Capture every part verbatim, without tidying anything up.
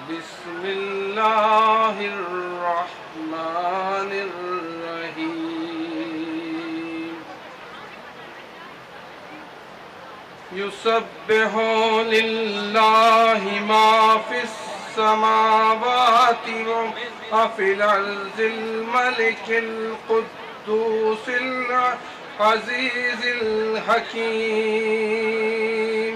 بسم اللہ الرحمن الرحیم یسبح للہ ما فی السماوات وما فی الارض الملک القدوس العزیز الحکیم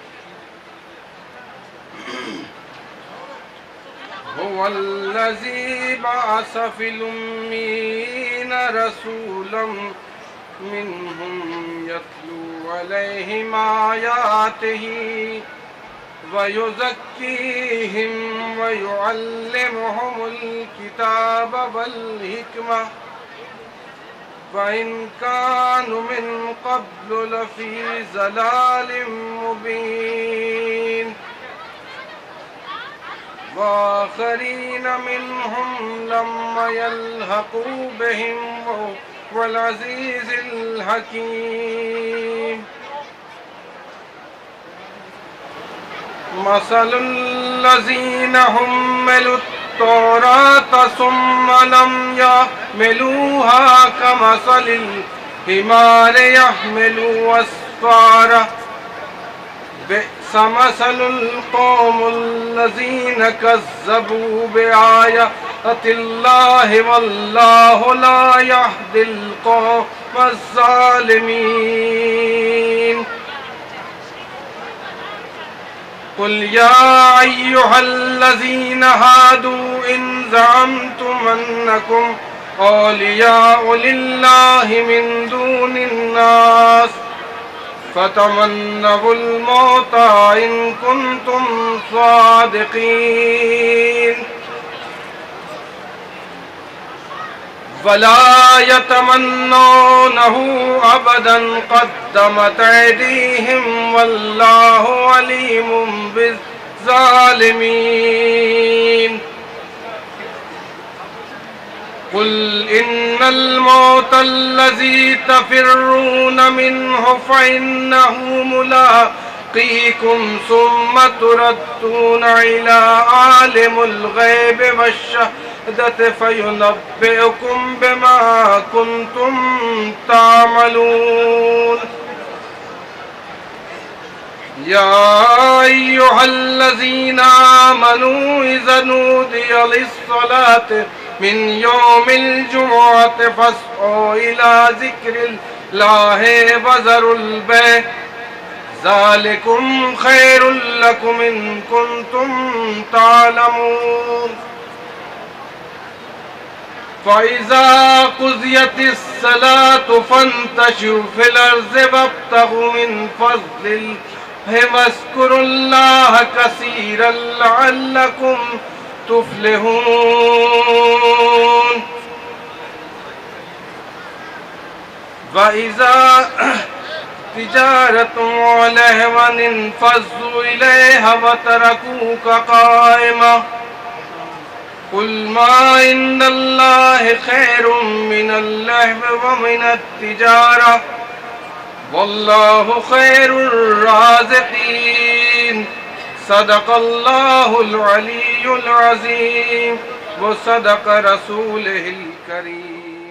هو الذي بعث في الأمين رسولا منهم يتلو عليهم آياته ويزكيهم ويعلمهم الكتاب والحكمة وإن كانوا من قبل لفي ضلال مبين وآخرين منهم لما يلحقوا بهم وهو العزيز الحكيم مثل الذين حملوا التوراة ثم لم يحملوها كمثل الحمار يحمل أسفارا بئس مثل القوم الذين كذبوا بآيات الله والله لا يهدي القوم الظالمين قل يا أيها الذين هادوا إن زعمتم أنكم أولياء لله من دون الناس فتمنوا الموت إن كنتم صادقين ولا يتمنونه أبدا قدمت أيديهم والله عليم بالظالمين قل إن الموت الذي تفرون منه فإنه ملاقيكم ثم تردون إلى عالم الغيب والشهادة فينبئكم بما كنتم تعملون يا أيها الذين آمنوا إذا نودي للصلاة من يوم الجمعة فاسعوا إلى ذكر الله وذروا البيع ذلكم خير لكم إن كنتم تعلمون فإذا قضيت الصلاة فانتشروا في الأرض وابتغوا من فضل الله واذكروا الله كثيرا لعلكم تفلحون وإذا تجارة ولهوا انفضوا إليها وتركوك قائما قل ما عند الله خير من اللهو ومن التجارة والله خير الرازقين صدق الله العلي العظيم وصدق رسوله الكريم